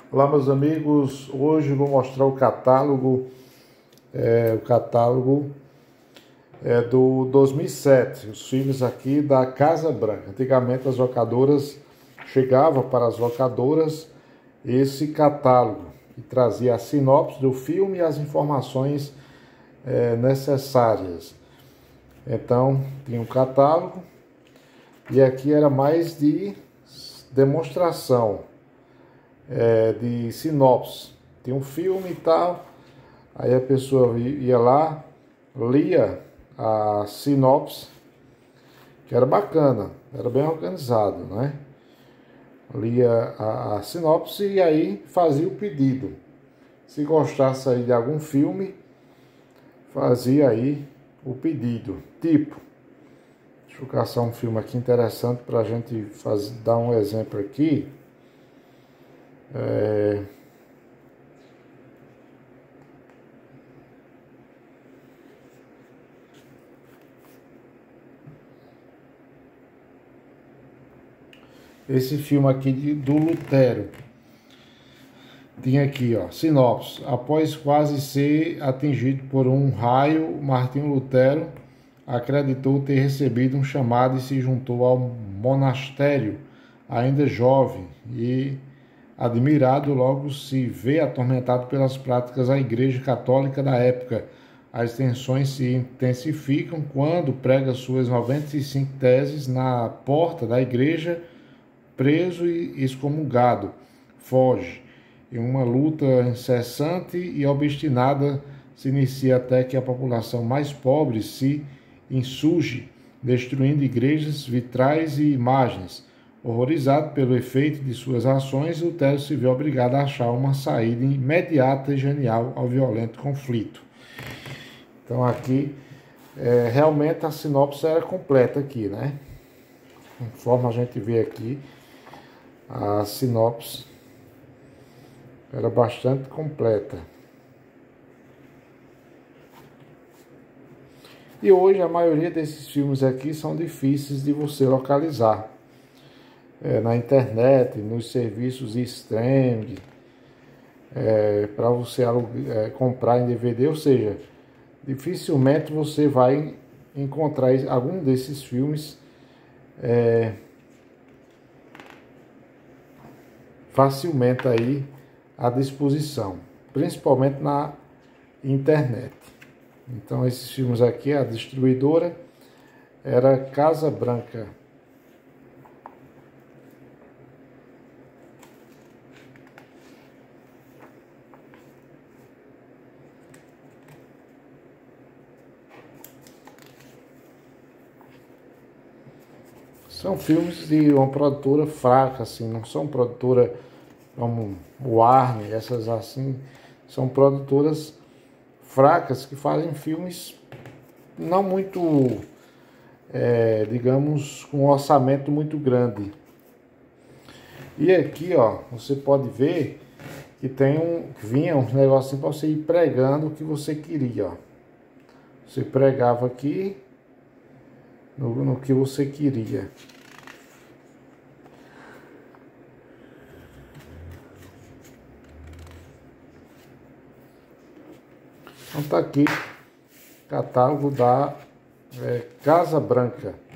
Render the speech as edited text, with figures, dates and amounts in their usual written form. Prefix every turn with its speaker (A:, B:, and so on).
A: Olá, meus amigos. Hoje vou mostrar o catálogo, do 2007, os filmes aqui da Casa Branca. Antigamente as locadoras chegava para as locadoras esse catálogo que trazia a sinopse do filme e as informações necessárias. Então tinha um catálogo e aqui era mais de demonstração, de sinopse. Tinha um filme e tal, aí a pessoa ia lá, lia a sinopse, que era bacana, era bem organizado, né? Lia a sinopse e aí fazia o pedido. Se gostasse aí de algum filme, fazia aí o pedido. Tipo, deixa eu caçar um filme aqui interessante para a gente dar um exemplo aqui. Esse filme aqui do Lutero. Tinha aqui, ó, sinopse. Após quase ser atingido por um raio, Martinho Lutero acreditou ter recebido um chamado e se juntou ao monastério, ainda jovem, e, admirado, logo se vê atormentado pelas práticas da Igreja Católica da época. As tensões se intensificam quando prega suas 95 teses na porta da igreja, preso e excomungado. Foge. E uma luta incessante e obstinada se inicia até que a população mais pobre se insurge, destruindo igrejas, vitrais e imagens. Horrorizado pelo efeito de suas ações, Lutero se vê obrigado a achar uma saída imediata e genial ao violento conflito. Então aqui, realmente a sinopse era completa aqui, né? Conforme a gente vê aqui, a sinopse era bastante completa. E hoje a maioria desses filmes aqui são difíceis de você localizar. Na internet, nos serviços de streaming, para você comprar em DVD, ou seja, dificilmente você vai encontrar algum desses filmes facilmente aí à disposição, principalmente na internet. Então esses filmes aqui, a distribuidora era Casa Branca. São filmes de uma produtora fraca, assim, não são produtora como o Warner, essas assim, são produtoras fracas que fazem filmes não muito, digamos, com um orçamento muito grande. E aqui, ó, você pode ver que vinha um negocinho para você ir pregando o que você queria, ó. Você pregava aqui no que você queria. Então tá aqui, catálogo da Casa Branca.